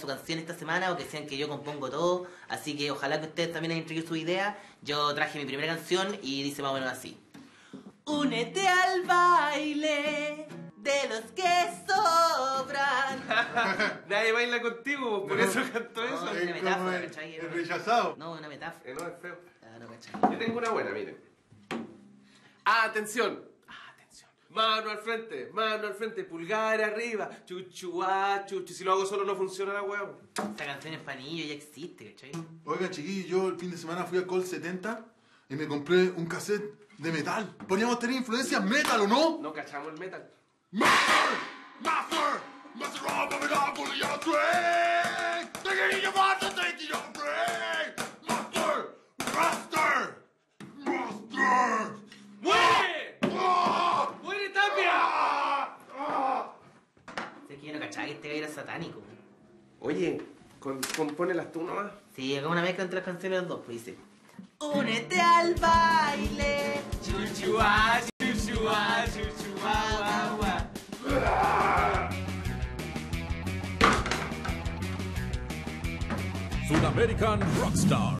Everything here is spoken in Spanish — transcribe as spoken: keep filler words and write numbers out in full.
canción esta semana, porque decían que yo compongo todo, así que ojalá que ustedes también hayan traído su idea. Yo traje mi primera canción y dice más o menos así. Únete al baile de los que sobran. Nadie baila contigo, por No. eso cantó No, eso. es una Es metáfora, como el, ¿cachai? el rechazado. No, una metáfora. Eh, no, es feo. Ah, no, ¿cachai? Yo tengo una buena, miren. Atención. Atención. Mano al frente, mano al frente, pulgar arriba. Chuchu, ah, chuchu. Si lo hago solo no funciona la hueá. Esta canción es panillo, ya existe, ¿cachai? Oiga, chiquillos, yo el fin de semana fui a Col setenta y me compré un cassette de metal. Podríamos tener influencias metal, ¿o no? No cachamos el metal. Master! Master! Master of the monopoly of train! Taking your master, taking your brain! Master! Master! Master! ¡Muere! ¡Ah! ¡Muere Tapia! ¡Ah! Sé que yo no cachaba que este gallo era satánico. Oye, con, compónelas tú nomás. Sí, hagamos una mezcla entre las canciones de los dos, pues dice. Únete al baile. Chuchua, chuchua, chuchua, guau, guau. Sudamerican Rockstar.